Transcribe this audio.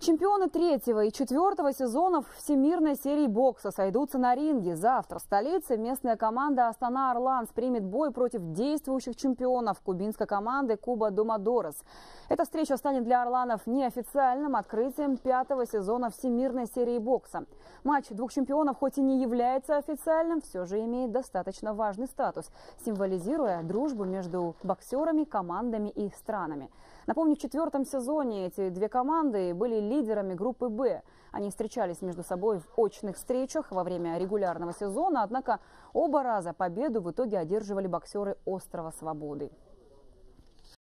Чемпионы третьего и четвертого сезонов всемирной серии бокса сойдутся на ринге. Завтра в столице местная команда Астана Арланс примет бой против действующих чемпионов кубинской команды Куба Домодорес. Эта встреча станет для орланов неофициальным открытием пятого сезона всемирной серии бокса. Матч двух чемпионов хоть и не является официальным, все же имеет достаточно важный статус, символизируя дружбу между боксерами, командами и странами. Напомню, в четвертом сезоне эти две команды были лидерами группы «Б». Они встречались между собой в очных встречах во время регулярного сезона, однако оба раза победу в итоге одерживали боксеры Острова Свободы.